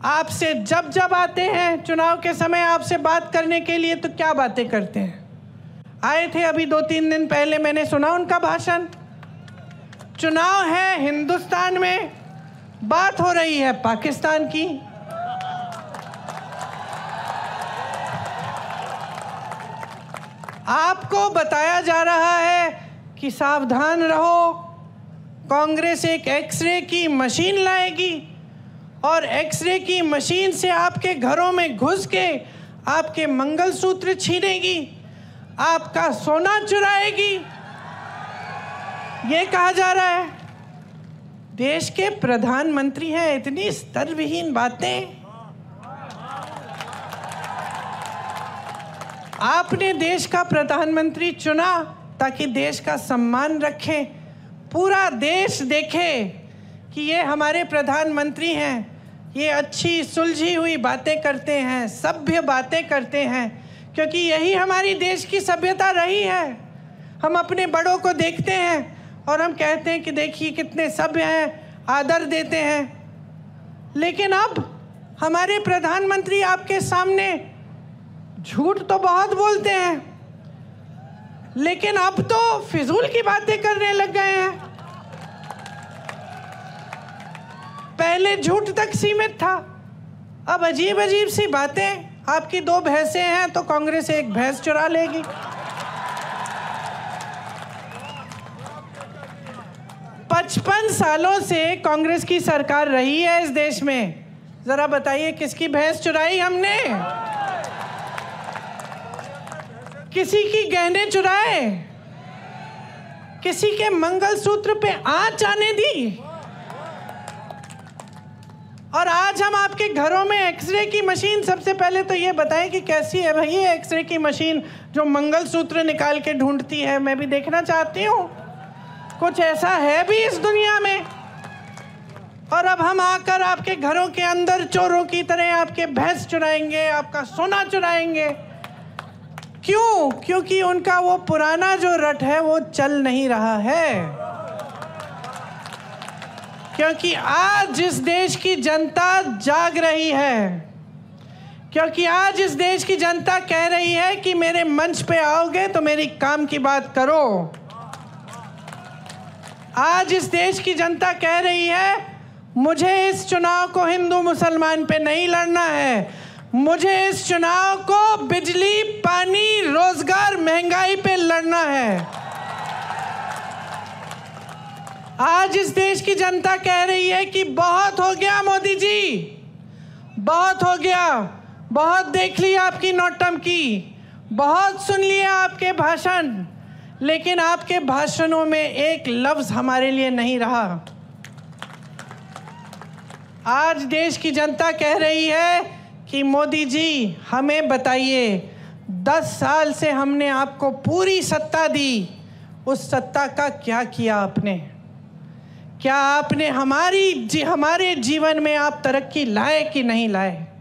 आपसे जब जब आते हैं चुनाव के समय आपसे बात करने के लिए तो क्या बातें करते हैं। आए थे अभी 2-3 दिन पहले, मैंने सुना उनका भाषण। चुनाव है हिंदुस्तान में, बात हो रही है पाकिस्तान की। आपको बताया जा रहा है कि सावधान रहो, कांग्रेस एक एक्सरे की मशीन लाएगी और एक्सरे की मशीन से आपके घरों में घुस के आपके मंगलसूत्र छीनेगी, आपका सोना चुराएगी, ये कहा जा रहा है। देश के प्रधानमंत्री हैं, इतनी स्तरविहीन बातें। आपने देश का प्रधानमंत्री चुना ताकि देश का सम्मान रखें, पूरा देश देखे कि ये हमारे प्रधानमंत्री हैं, ये अच्छी सुलझी हुई बातें करते हैं, सभ्य बातें करते हैं, क्योंकि यही हमारी देश की सभ्यता रही है। हम अपने बड़ों को देखते हैं और हम कहते हैं कि देखिए कितने सभ्य हैं, आदर देते हैं। लेकिन अब हमारे प्रधानमंत्री आपके सामने झूठ तो बहुत बोलते हैं, लेकिन अब तो फिजूल की बातें करने लग गए हैं। पहले झूठ तक सीमित था, अब अजीब अजीब सी बातें। आपकी 2 भैंसें हैं तो कांग्रेस 1 भैंस चुरा लेगी। पचपन सालों से कांग्रेस की सरकार रही है इस देश में। जरा बताइए किसकी भैंस चुराई हमने? किसी की गहने चुराए? किसी के मंगलसूत्र पे आंच आने दी? और आज हम आपके घरों में एक्सरे की मशीन, सबसे पहले तो ये बताएं कि कैसी है भाई ये एक्सरे की मशीन जो मंगलसूत्र निकाल के ढूंढती है। मैं भी देखना चाहती हूँ, कुछ ऐसा है भी इस दुनिया में। और अब हम आकर आपके घरों के अंदर चोरों की तरह आपके भैंस चुराएंगे, आपका सोना चुराएंगे। क्यों? क्योंकि उनका वो पुराना जो रट है वो चल नहीं रहा है। क्योंकि आज इस देश की जनता जाग रही है, क्योंकि आज इस देश की जनता कह रही है कि मेरे मंच पे आओगे तो मेरी काम की बात करो। आज इस देश की जनता कह रही है मुझे इस चुनाव को हिंदू मुसलमान पे नहीं लड़ना है, मुझे इस चुनाव को बिजली, पानी, रोजगार, महंगाई पे लड़ना है। आज इस देश की जनता कह रही है कि बहुत हो गया मोदी जी, बहुत हो गया, बहुत देख लिया आपकी नौटंकी, बहुत सुन लिया आपके भाषण, लेकिन आपके भाषणों में एक लफ्ज हमारे लिए नहीं रहा। आज देश की जनता कह रही है कि मोदी जी हमें बताइए, 10 साल से हमने आपको पूरी सत्ता दी, उस सत्ता का क्या किया आपने? क्या आपने हमारे जीवन में आप तरक्की लाए कि नहीं लाए?